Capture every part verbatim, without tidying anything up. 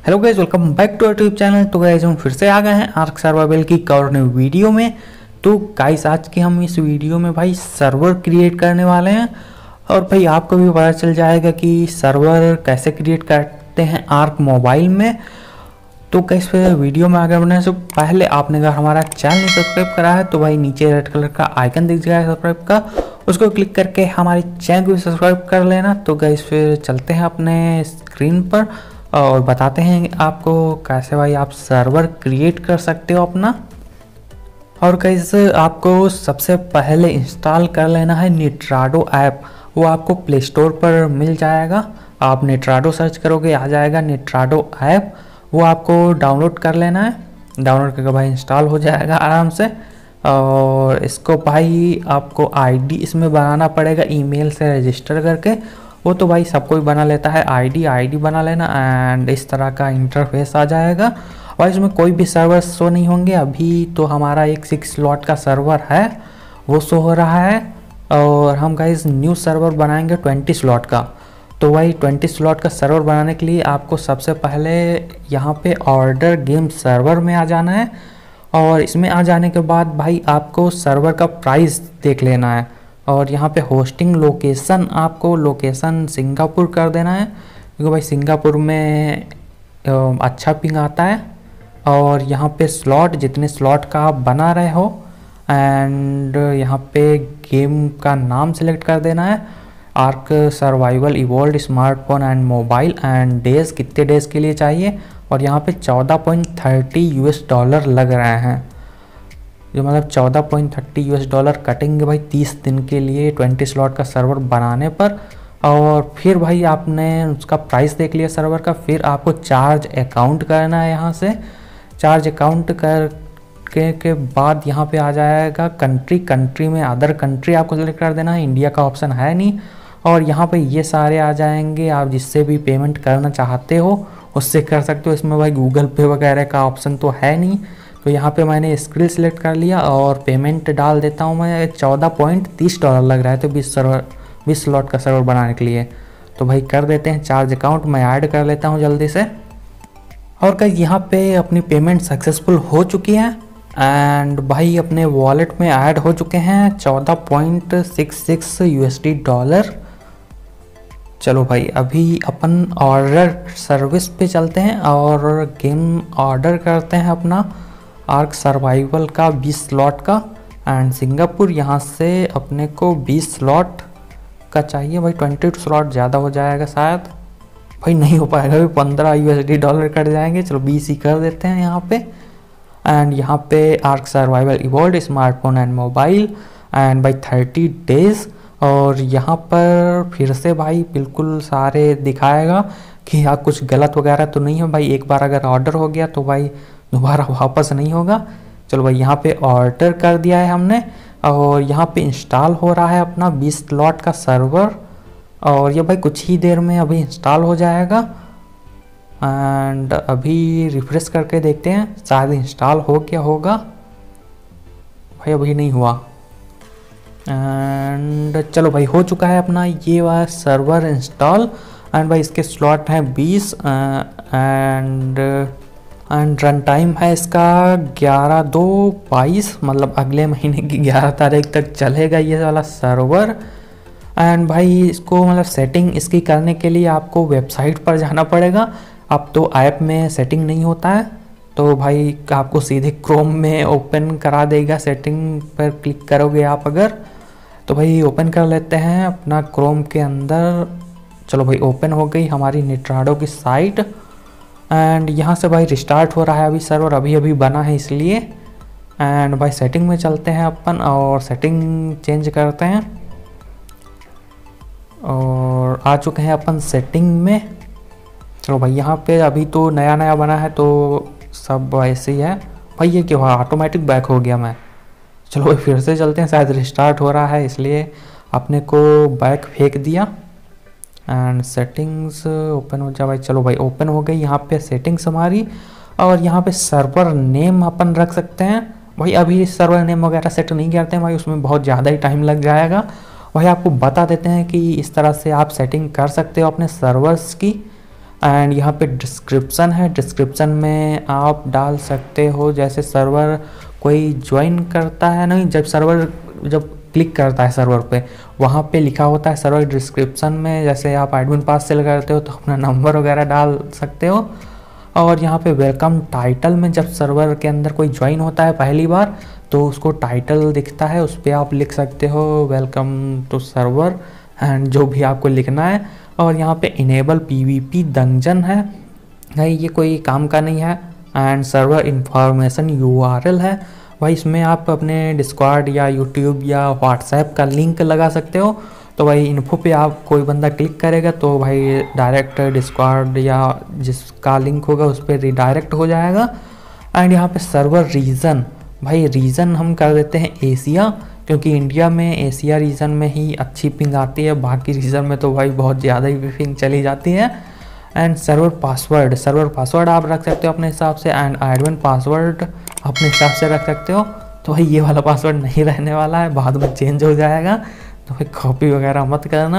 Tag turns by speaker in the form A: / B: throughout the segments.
A: Hello guys, welcome back to YouTube channel. तो guys हम फिर से आ गए हैं आर्क सर्वाइवल की कवर नई वीडियो में। तो गाइस आज के हम इस वीडियो में भाई सर्वर क्रिएट करने वाले हैं और भाई आपको भी पता चल जाएगा कि सर्वर कैसे क्रिएट करते हैं आर्क मोबाइल में। तो गाइस फिर वीडियो में आगे बढ़ने से पहले आपने अगर हमारा चैनल नहीं सब्सक्राइब करा है तो भाई नीचे रेड कलर का आइकन दिख जाएगा सब्सक्राइब का, उसको क्लिक करके हमारे चैनल को भी सब्सक्राइब कर लेना। तो गाइस फिर चलते हैं अपने स्क्रीन पर और बताते हैं आपको कैसे भाई आप सर्वर क्रिएट कर सकते हो अपना। और कैसे आपको सबसे पहले इंस्टॉल कर लेना है निट्राडो ऐप। वो आपको प्ले स्टोर पर मिल जाएगा। आप निट्राडो सर्च करोगे आ जाएगा निट्राडो ऐप, वो आपको डाउनलोड कर लेना है। डाउनलोड करके भाई इंस्टॉल हो जाएगा आराम से। और इसको भाई आपको आईडी इसमें बनाना पड़ेगा ईमेल से रजिस्टर करके। वो तो भाई सब कोई बना लेता है, आईडी आईडी बना लेना एंड इस तरह का इंटरफेस आ जाएगा। और इसमें कोई भी सर्वर शो नहीं होंगे। अभी तो हमारा एक सिक्स स्लॉट का सर्वर है वो शो हो रहा है और हम गाइस न्यू सर्वर बनाएंगे ट्वेंटी स्लॉट का। तो भाई ट्वेंटी स्लॉट का सर्वर बनाने के लिए आपको सबसे पहले यहाँ पे ऑर्डर गेम सर्वर में आ जाना है। और इसमें आ जाने के बाद भाई आपको सर्वर का प्राइस देख लेना है और यहाँ पे होस्टिंग लोकेशन आपको लोकेशन सिंगापुर कर देना है, क्योंकि भाई सिंगापुर में अच्छा पिंग आता है। और यहाँ पे स्लॉट जितने स्लॉट का आप बना रहे हो एंड यहाँ पे गेम का नाम सेलेक्ट कर देना है, Ark survival evolve smartphone and mobile and days कितने डेज के लिए चाहिए। और यहाँ पे चौदह पॉइंट थर्टी यूएस डॉलर लग रहे हैं, जो मतलब चौदह पॉइंट थर्टी यूएस डॉलर कटेंगे भाई तीस दिन के लिए ट्वेंटी स्लॉट का सर्वर बनाने पर। और फिर भाई आपने उसका प्राइस देख लिया सर्वर का, फिर आपको चार्ज अकाउंट करना है। यहाँ से चार्ज अकाउंट कर के, के बाद यहाँ पे आ जाएगा कंट्री। कंट्री में अदर कंट्री आपको सेलेक्ट कर देना है, इंडिया का ऑप्शन है नहीं। और यहाँ पे ये सारे आ जाएंगे, आप जिससे भी पेमेंट करना चाहते हो उससे कर सकते हो। इसमें भाई गूगल पे वगैरह का ऑप्शन तो है नहीं। तो यहाँ पे मैंने स्क्रिल सेलेक्ट कर लिया और पेमेंट डाल देता हूँ मैं। चौदह पॉइंट तीस डॉलर लग रहा है तो बीस सर्वर बीस स्लॉट का सर्वर बनाने के लिए। तो भाई कर देते हैं चार्ज अकाउंट, मैं ऐड कर लेता हूँ जल्दी से। और कहीं यहाँ पे अपनी पेमेंट सक्सेसफुल हो चुकी है एंड भाई अपने वॉलेट में ऐड हो चुके हैं चौदह point six six USD dollar. चलो भाई अभी अपन ऑर्डर सर्विस पे चलते हैं और गेम ऑर्डर करते हैं अपना आर्क सर्वाइवल का बीस स्लॉट का एंड सिंगापुर। यहाँ से अपने को बीस स्लॉट का चाहिए भाई, ट्वेंटी स्लॉट ज़्यादा हो जाएगा शायद, भाई नहीं हो पाएगा, भाई पंद्रह यूएसडी डॉलर कट जाएंगे। चलो बीस ही कर देते हैं यहाँ पे। एंड यहाँ पे Ark survival evolve smartphone and mobile and भाई थर्टी डेज। और यहाँ पर फिर से भाई बिल्कुल सारे दिखाएगा कि यहाँ कुछ गलत वगैरह तो नहीं है भाई। एक बार अगर ऑर्डर हो गया तो भाई दोबारा वापस नहीं होगा। चलो भाई यहाँ पे ऑर्डर कर दिया है हमने और यहाँ पे इंस्टॉल हो रहा है अपना बीस स्लॉट का सर्वर। और ये भाई कुछ ही देर में अभी इंस्टॉल हो जाएगा एंड अभी रिफ्रेश करके देखते हैं शायद इंस्टॉल हो गया होगा। भाई अभी नहीं हुआ एंड चलो भाई हो चुका है अपना ये वाला सर्वर इंस्टॉल। एंड भाई इसके स्लॉट हैं बीस एंड एंड रन टाइम है इसका ग्यारह दो बाईस, मतलब अगले महीने की ग्यारह तारीख तक चलेगा ये वाला सर्वर। एंड भाई इसको मतलब सेटिंग इसकी करने के लिए आपको वेबसाइट पर जाना पड़ेगा। अब तो ऐप में सेटिंग नहीं होता है तो भाई आपको सीधे क्रोम में ओपन करा देगा। सेटिंग पर क्लिक करोगे आप अगर तो भाई ओपन कर लेते हैं अपना क्रोम के अंदर। चलो भाई ओपन हो गई हमारी निट्राडो की साइट एंड यहाँ से भाई रिस्टार्ट हो रहा है अभी सर्वर, अभी अभी बना है इसलिए। एंड भाई सेटिंग में चलते हैं अपन और सेटिंग चेंज करते हैं और आ चुके हैं अपन सेटिंग में। चलो भाई यहाँ पे अभी तो नया नया बना है तो सब ऐसे ही है भाई। ये क्यों ऑटोमेटिक बैक हो गया मैं। चलो भाई फिर से चलते हैं, शायद रिस्टार्ट हो रहा है इसलिए अपने को बैक फेंक दिया। एंड सेटिंग्स ओपन हो जा भाई। चलो भाई ओपन हो गई यहाँ पे सेटिंग्स हमारी। और यहाँ पे सर्वर नेम अपन रख सकते हैं भाई। अभी सर्वर नेम वगैरह सेट नहीं करते हैं भाई, उसमें बहुत ज़्यादा ही टाइम लग जाएगा। भाई आपको बता देते हैं कि इस तरह से आप सेटिंग कर सकते हो अपने सर्वर्स की। एंड यहाँ पे डिस्क्रिप्शन है, डिस्क्रिप्शन में आप डाल सकते हो जैसे सर्वर कोई ज्वाइन करता है, नहीं जब सर्वर जब क्लिक करता है सर्वर पे वहाँ पे लिखा होता है सर्वर डिस्क्रिप्शन में, जैसे आप एडमिन पास सेल करते हो तो अपना नंबर वगैरह डाल सकते हो। और यहाँ पे वेलकम टाइटल में जब सर्वर के अंदर कोई ज्वाइन होता है पहली बार तो उसको टाइटल दिखता है, उस पर आप लिख सकते हो वेलकम टू सर्वर एंड जो भी आपको लिखना है। और यहाँ पे इनेबल पीवीपी डंजन है, नहीं ये कोई काम का नहीं है। एंड सर्वर इंफॉर्मेशन यूआरएल है, भाई इसमें आप अपने डिस्कॉर्ड या यूट्यूब या व्हाट्सएप का लिंक लगा सकते हो। तो भाई इन्फो पे आप कोई बंदा क्लिक करेगा तो भाई डायरेक्ट डिस्कॉर्ड या जिसका लिंक होगा उस पर रिडायरेक्ट हो जाएगा। एंड यहाँ पे सर्वर रीजन, भाई रीजन हम कर देते हैं एशिया, क्योंकि इंडिया में एशिया रीजन में ही अच्छी पिंग आती है, बाकी रीजन में तो भाई बहुत ज़्यादा ही पिंग चली जाती है। And server password, server password आप रख सकते हो अपने हिसाब से, एंड एडमिन पासवर्ड अपने हिसाब से रख सकते हो। तो भाई ये वाला पासवर्ड नहीं रहने वाला है, बाद में चेंज हो जाएगा, तो भाई कॉपी वगैरह मत करना।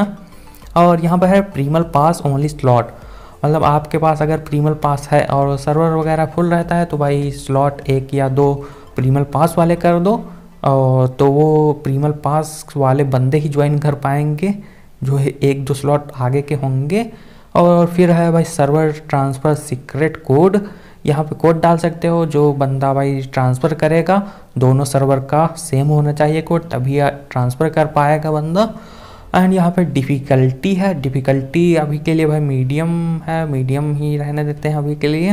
A: और यहाँ पर है प्रीमल पास ओनली स्लॉट, मतलब आपके पास अगर प्रीमल पास है और सर्वर वगैरह फुल रहता है तो भाई स्लॉट एक या दो प्रीमल पास वाले कर दो, और तो वो प्रीमल पास वाले बंदे ही ज्वाइन कर पाएंगे जो एक दो स्लॉट आगे के होंगे। और फिर है भाई सर्वर ट्रांसफ़र सीक्रेट कोड, यहाँ पे कोड डाल सकते हो, जो बंदा भाई ट्रांसफ़र करेगा दोनों सर्वर का सेम होना चाहिए कोड, तभी ट्रांसफ़र कर पाएगा बंदा। एंड यहाँ पे डिफ़िकल्टी है, डिफ़िकल्टी अभी के लिए भाई मीडियम है, मीडियम ही रहने देते हैं अभी के लिए।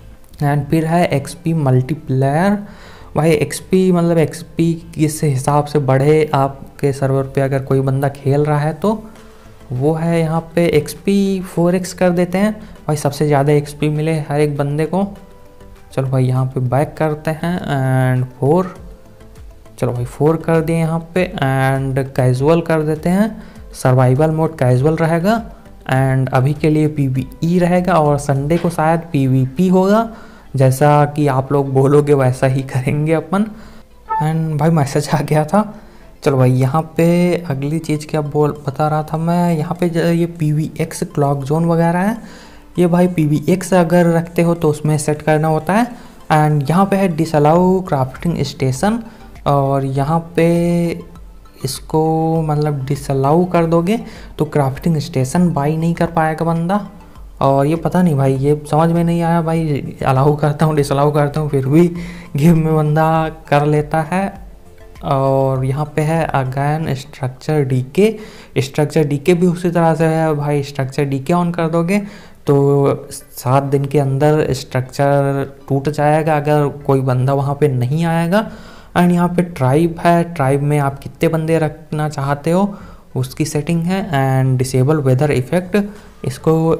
A: एंड फिर है एक्सपी मल्टीप्लेयर, भाई एक्सपी मतलब एक्सपी किस हिसाब से बढ़े आपके सर्वर पे अगर कोई बंदा खेल रहा है तो वो है यहाँ पे एक्सपी फोर एक्स कर देते हैं, भाई सबसे ज़्यादा एक्सपी मिले हर एक बंदे को। चलो भाई यहाँ पे बैक करते हैं एंड फोर, चलो भाई फोर कर दिए यहाँ पे। एंड कैजुअल कर देते हैं, सर्वाइवल मोड कैजुअल रहेगा, एंड अभी के लिए पीवीई रहेगा, और संडे को शायद पीवीपी होगा, जैसा कि आप लोग बोलोगे वैसा ही करेंगे अपन। एंड भाई मैसेज आ गया था। चलो भाई यहाँ पे अगली चीज़ क्या बोल बता रहा था मैं, यहाँ पे ये P V X clock zone वगैरह है, ये भाई पी वी एक्स अगर रखते हो तो उसमें सेट करना होता है। एंड यहाँ पे है डिसअलाउ क्राफ्टिंग स्टेशन, और यहाँ पे इसको मतलब डिसअलाउ कर दोगे तो क्राफ्टिंग स्टेशन बाई नहीं कर पाएगा बंदा। और ये पता नहीं भाई, ये समझ में नहीं आया भाई, अलाउ करता हूँ डिसअलाउ करता हूँ फिर भी गेम में बंदा कर लेता है। और यहाँ पे है again structure decay, structure decay भी उसी तरह से है भाई, स्ट्रक्चर डीके ऑन कर दोगे तो सात दिन के अंदर स्ट्रक्चर टूट जाएगा अगर कोई बंदा वहाँ पे नहीं आएगा। एंड यहाँ पे ट्राइब है, ट्राइब में आप कितने बंदे रखना चाहते हो उसकी सेटिंग है। एंड डिसेबल वेदर इफेक्ट, इसको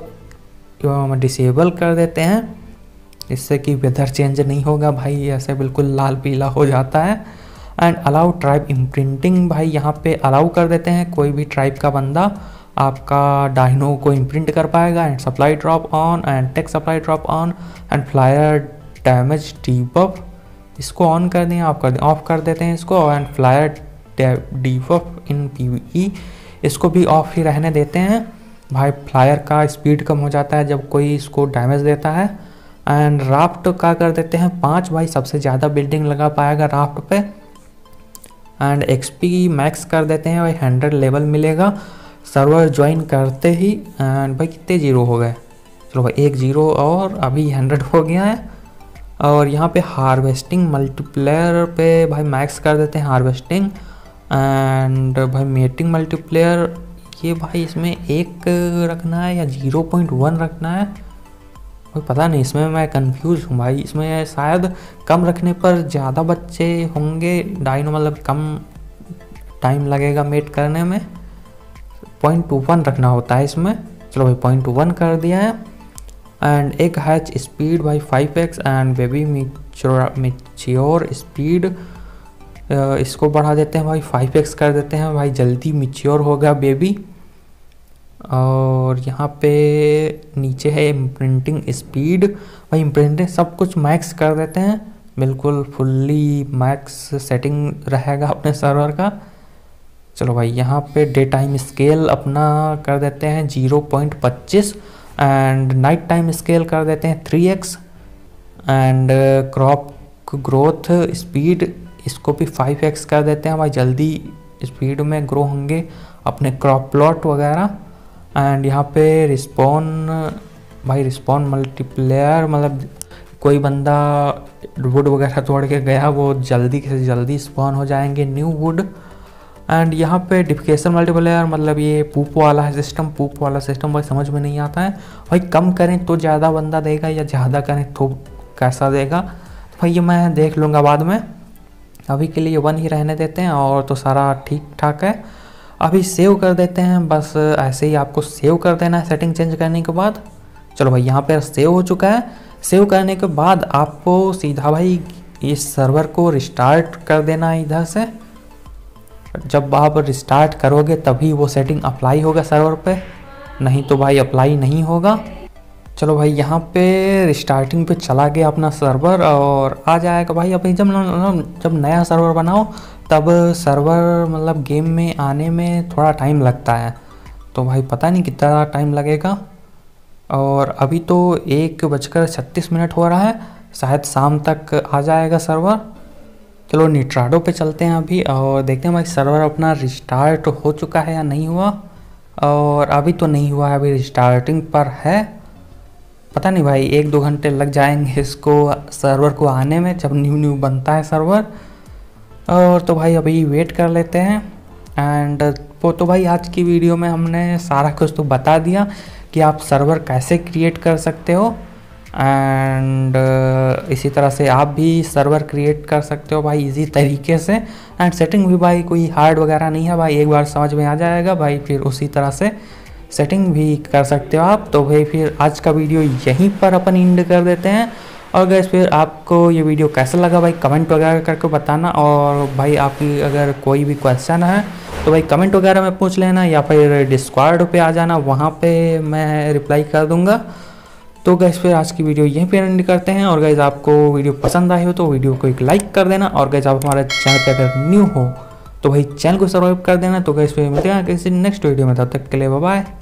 A: डिसेबल कर देते हैं, इससे कि वेदर चेंज नहीं होगा भाई, ऐसे बिल्कुल लाल पीला हो जाता है। एंड अलाउ ट्राइब इम्प्रिंटिंग, भाई यहाँ पे अलाउ कर देते हैं, कोई भी ट्राइब का बंदा आपका डायनो को इम्प्रिंट कर पाएगा। And supply drop on, and take supply drop on, and flyer damage debuff, इसको ऑन कर दें, आप कर दें, ऑफ कर देते हैं इसको। And flyer debuff in PVE, इसको भी ऑफ ही रहने देते हैं भाई, फ्लायर का स्पीड कम हो जाता है जब कोई इसको डैमेज देता है। एंड राफ्ट का कर देते हैं पाँच, भाई सबसे ज़्यादा बिल्डिंग लगा पाएगा राफ्ट पे। एंड एक्सपी मैक्स कर देते हैं भाई, हंड्रेड लेवल मिलेगा सर्वर ज्वाइन करते ही। एंड भाई कितने जीरो हो गए, चलो भाई एक जीरो और अभी हंड्रेड हो गया है। और यहाँ पे हार्वेस्टिंग मल्टीप्लेयर पे भाई मैक्स कर देते हैं हार्वेस्टिंग। एंड भाई मेटिंग मल्टीप्लेयर, ये भाई इसमें एक रखना है या जीरो पॉइंट वन रखना है, भाई पता नहीं, इसमें मैं कंफ्यूज हूँ भाई, इसमें शायद कम रखने पर ज़्यादा बच्चे होंगे डायनो, मतलब कम टाइम लगेगा मेट करने में, पॉइंट टू वन रखना होता है इसमें। चलो भाई पॉइंट टू वन कर दिया है। एंड एक हैच स्पीड भाई five X, and baby mature speed इसको बढ़ा देते हैं भाई, फाइव एक्स कर देते हैं भाई, जल्दी मिच्योर होगा बेबी। और यहाँ पे नीचे है इम्प्रिंटिंग स्पीड, भाई इम्प्रिंटिंग सब कुछ मैक्स कर देते हैं, बिल्कुल फुल्ली मैक्स सेटिंग रहेगा अपने सर्वर का। चलो भाई यहाँ पे डे टाइम स्केल अपना कर देते हैं जीरो पॉइंट पच्चीस। एंड नाइट टाइम स्केल कर देते हैं three X, and crop growth speed इसको भी फाइव एक्स कर देते हैं भाई, जल्दी स्पीड में ग्रो होंगे अपने क्रॉप प्लॉट वगैरह। एंड यहाँ पे रिस्पॉन भाई रिस्पॉन मल्टीप्लेयर, मतलब कोई बंदा वुड वगैरह तोड़ के गया वो जल्दी से जल्दी स्पॉन हो जाएंगे न्यू वुड। एंड यहाँ पे डिफिकेशन मल्टीप्लेयर, मतलब ये पूप वाला है सिस्टम, पूप वाला सिस्टम भाई समझ में नहीं आता है भाई, कम करें तो ज़्यादा बंदा देगा या ज़्यादा करें तो कैसा देगा भाई, ये मैं देख लूँगा बाद में। अभी के लिए वन ही रहने देते हैं और तो सारा ठीक ठाक है। अभी सेव कर देते हैं, बस ऐसे ही आपको सेव कर देना है सेटिंग चेंज करने के बाद। चलो भाई यहाँ पर सेव हो चुका है। सेव करने के बाद आपको सीधा भाई इस सर्वर को रिस्टार्ट कर देना है इधर से। जब आप रिस्टार्ट करोगे तभी वो सेटिंग अप्लाई होगा सर्वर पे, नहीं तो भाई अप्लाई नहीं होगा। चलो भाई यहाँ पे रिस्टार्टिंग पे चला गया अपना सर्वर और आ जाएगा भाई। अभी जब जब नया सर्वर बनाओ तब सर्वर मतलब गेम में आने में थोड़ा टाइम लगता है, तो भाई पता नहीं कितना टाइम लगेगा। और अभी तो एक बजकर छत्तीस मिनट हो रहा है, शायद शाम तक आ जाएगा सर्वर। चलो निट्राडो पे चलते हैं अभी और देखते हैं भाई सर्वर अपना रिस्टार्ट हो चुका है या नहीं हुआ। और अभी तो नहीं हुआ है, अभी रिस्टार्टिंग पर है। पता नहीं भाई एक दो घंटे लग जाएंगे इसको सर्वर को आने में, जब न्यू न्यू बनता है सर्वर। और तो भाई अभी वेट कर लेते हैं। एंड वो तो भाई आज की वीडियो में हमने सारा कुछ तो बता दिया कि आप सर्वर कैसे क्रिएट कर सकते हो। एंड uh, इसी तरह से आप भी सर्वर क्रिएट कर सकते हो भाई इजी तरीके से। एंड सेटिंग भी भाई कोई हार्ड वगैरह नहीं है भाई, एक बार समझ में आ जाएगा भाई, फिर उसी तरह से सेटिंग भी कर सकते हो आप। तो भाई फिर आज का वीडियो यहीं पर अपन एंड कर देते हैं। और गैस फिर आपको ये वीडियो कैसा लगा भाई कमेंट वगैरह करके बताना। और भाई आपकी अगर कोई भी क्वेश्चन है तो भाई कमेंट वगैरह में पूछ लेना, या फिर डिस्कॉर्ड पे आ जाना, वहाँ पे मैं रिप्लाई कर दूँगा। तो गैस फिर आज की वीडियो यहीं पे एंड करते हैं। और गैस आपको वीडियो पसंद आई हो तो वीडियो को एक लाइक कर देना। और गैस आप हमारे चैनल पे अगर न्यू हो तो भाई चैनल को सब्सक्राइब कर देना। तो गैस फिर मिलते हैं किसी नेक्स्ट वीडियो में, तब तक के लिए बाय बाय।